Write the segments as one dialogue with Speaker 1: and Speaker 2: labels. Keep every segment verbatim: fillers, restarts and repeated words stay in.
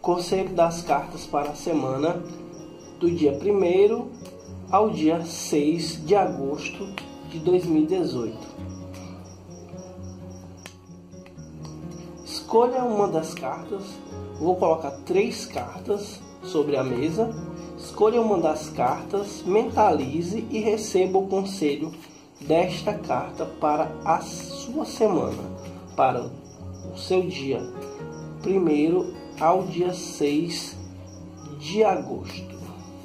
Speaker 1: Conselho das cartas para a semana do dia primeiro ao dia seis de agosto de dois mil e dezoito. Escolha uma das cartas. Vou colocar três cartas sobre a mesa. Escolha uma das cartas, mentalize e receba o conselho desta carta para a sua semana, para o seu dia primeiro ao dia seis de agosto.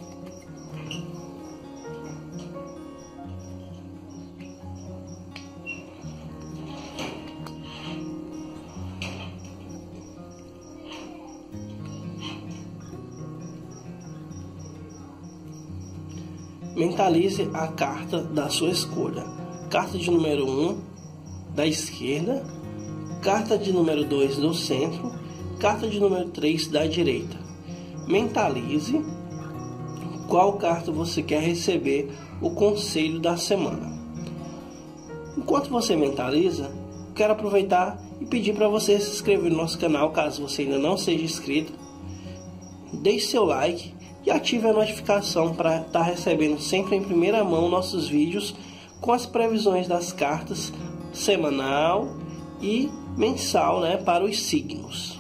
Speaker 1: Mentalize a carta da sua escolha. Carta de número um da esquerda, carta de número dois do centro, carta de número três da direita. Mentalize qual carta você quer receber o conselho da semana. Enquanto você mentaliza, quero aproveitar e pedir para você se inscrever no nosso canal, caso você ainda não seja inscrito. Deixe seu like e ative a notificação para estar recebendo sempre em primeira mão nossos vídeos com as previsões das cartas semanal e mensal, né, para os signos.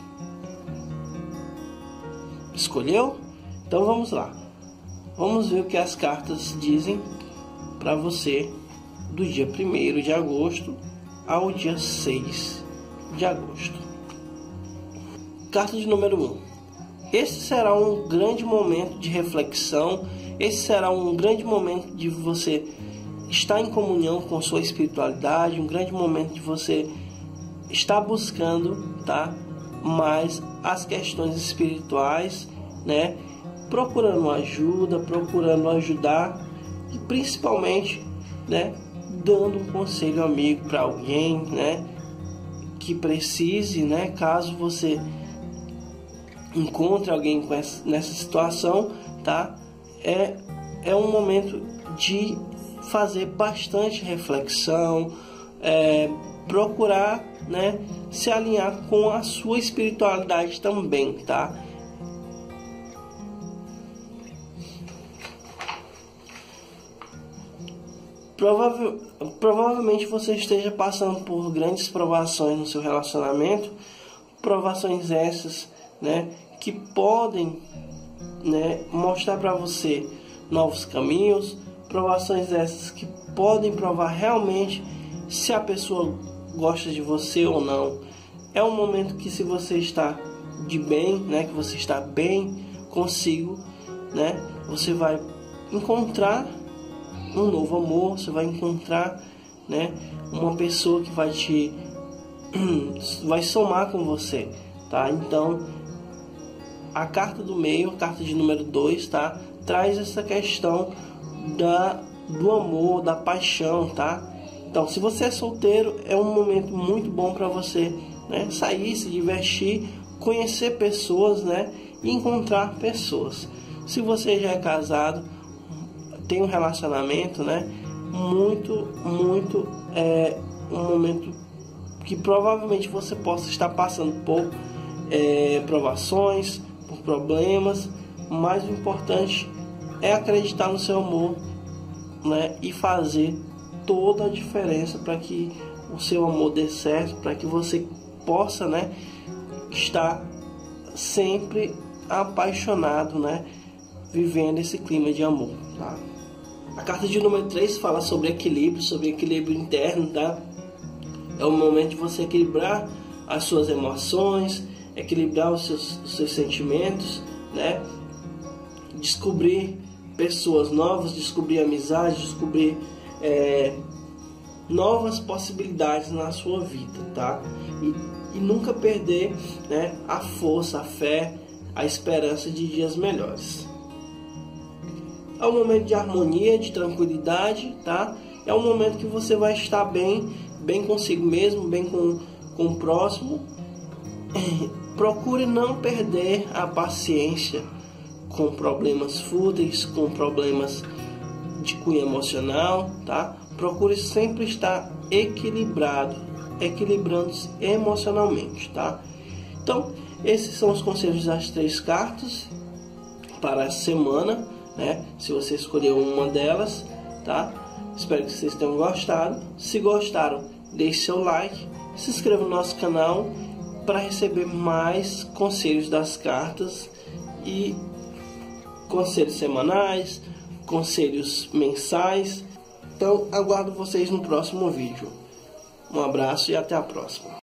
Speaker 1: Escolheu? Então vamos lá. Vamos ver o que as cartas dizem para você do dia primeiro de agosto ao dia seis de agosto. Carta de número um. Esse será um grande momento de reflexão. Esse será um grande momento de você estar em comunhão com sua espiritualidade, um grande momento de você estar buscando, tá, mais as questões espirituais, né, procurando ajuda, procurando ajudar e principalmente, né, dando um conselho amigo para alguém, né, que precise, né, caso você encontre alguém com essa, nessa situação, tá, é, é um momento de fazer bastante reflexão, é, procurar, né, se alinhar com a sua espiritualidade também, tá? Provável, provavelmente você esteja passando por grandes provações no seu relacionamento, provações essas, né, que podem, né, mostrar para você novos caminhos, provações essas que podem provar realmente se a pessoa gosta de você ou não. É um momento que, se você está de bem, né, que você está bem consigo, né, você vai encontrar um novo amor, você vai encontrar, né, uma pessoa que vai te vai somar com você, tá? Então, a carta do meio, a carta de número dois, tá, traz essa questão da do amor, da paixão, tá? Então, se você é solteiro, é um momento muito bom para você, né, sair, se divertir, conhecer pessoas, né, e encontrar pessoas. Se você já é casado, tem um relacionamento, né, muito, muito, é um momento que provavelmente você possa estar passando por é, provações, por problemas, mas o importante é acreditar no seu amor, né, e fazer toda a diferença para que o seu amor dê certo, para que você possa, né, estar sempre apaixonado, né, vivendo esse clima de amor, tá? A carta de número três fala sobre equilíbrio, sobre equilíbrio interno, tá? É o momento de você equilibrar as suas emoções, equilibrar os seus, os seus sentimentos, né? Descobrir pessoas novas, descobrir amizades, descobrir é, novas possibilidades na sua vida, tá? E, e nunca perder, né, a força, a fé, a esperança de dias melhores. É um momento de harmonia, de tranquilidade, tá? É um momento que você vai estar bem, bem consigo mesmo, bem com, com o próximo. Procure não perder a paciência com problemas fúteis, com problemas de cunho emocional, tá? Procure sempre estar equilibrado, equilibrando-se emocionalmente, tá? Então, Esses são os conselhos das três cartas para a semana, né? Se você escolheu uma delas, tá? Espero que vocês tenham gostado. Se gostaram, deixe seu like, se inscreva no nosso canal para receber mais conselhos das cartas e conselhos semanais, conselhos mensais. Então, aguardo vocês no próximo vídeo. Um abraço e até a próxima.